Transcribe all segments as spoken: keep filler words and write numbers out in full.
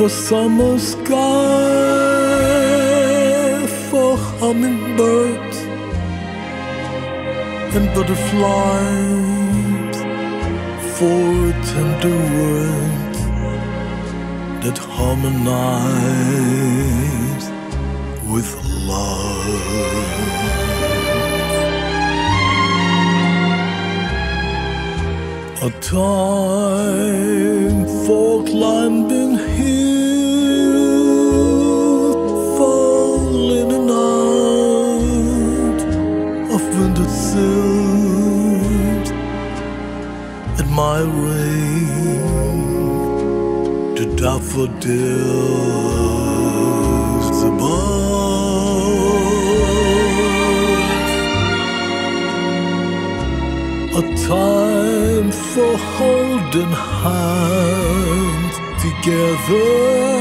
summer sky, for hummingbirds and butterflies, for tender words that harmonize with love. A time for climbing hills, falling in out of winter sills, admiring the daffodils above. A time for holding hands together,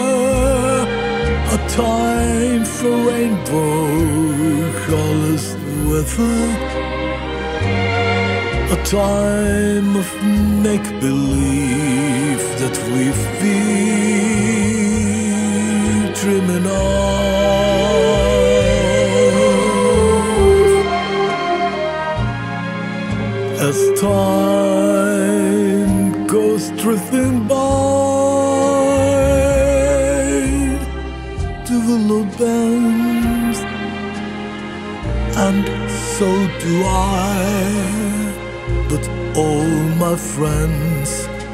a time for rainbow colors weather, a time of make-believe that we've been dreaming of. As time goes drifting by, the willow bends, and so do I. But all my friends,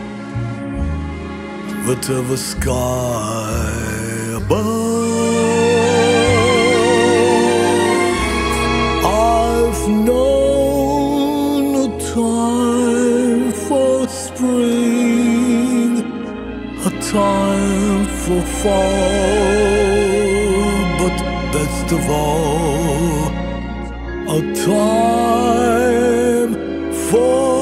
whatever sky above, I've known a time for spring, a time for fall, but best of all, a time for